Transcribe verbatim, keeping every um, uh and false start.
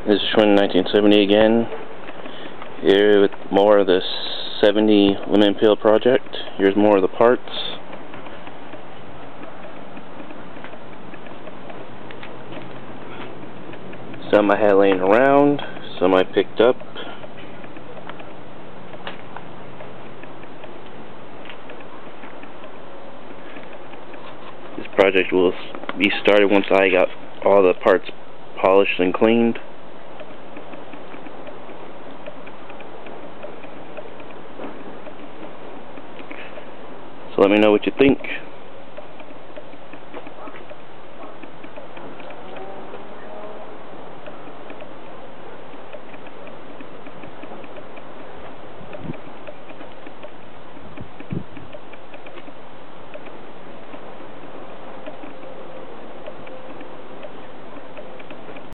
This is Schwinn nineteen seventy again, here with more of this seventy lemon peel project. Here's more of the parts. Some I had laying around, some I picked up. This project will be started once I got all the parts polished and cleaned. So let me know what you think.